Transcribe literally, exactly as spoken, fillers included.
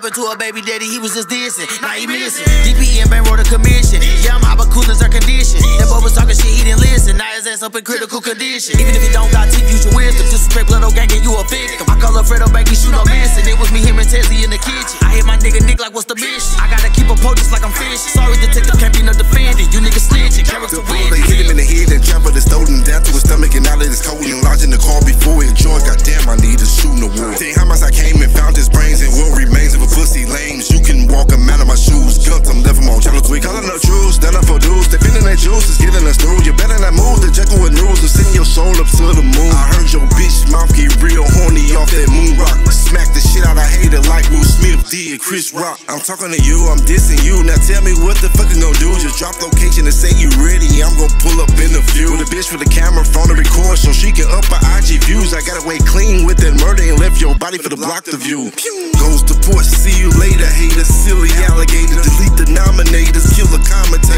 rapping to a baby daddy, he was just dissing. Now he missing. D P M Bank wrote a commission. Yeah, I'm hot, but coolers are conditioned. That boy was talking shit, he didn't listen. Now his ass up in critical condition. Even if you don't got teeth, use your wisdom. Disrespect blood, gang, and you a victim. I call up Fredo Bank, he shoot no missing. It was me, him, and Tessie in the kitchen. I hit my nigga Nick like, what's the mission? I gotta keep a just like I'm fishing. Sorry, detective, can't be no defendant. You niggas snitching, character win. They hit him in the head and traveled his stolen down to his stomach, and now let his cold and lodge in the car before he enjoyed. Goddamn, I need a shooting award. Tell you how much I came and found his brains and what remains of a pussy lames. You can walk him out of my shoes. Guns, I'm left him on channel tweet. Calling up truths, stand up for dudes. Defending their juice is getting us through. You better not move the Jekyll with news and send your soul up to the moon. I heard your bitch mouth get real horny off that moon rock. Smack the shit out I hated like Will Smith did Chris Rock. I'm talking to you, I'm dissing you. Now tell me what the fuck you gon' do. Just drop location and say you ready. I'm gon' pull up in the view. With a bitch for the camera, phone to record so she can up her I G views. I got away clean with that murder and left your body for the block to view. Goes to port, see you later, haters. Silly alligators, delete the nominators, kill the commentators.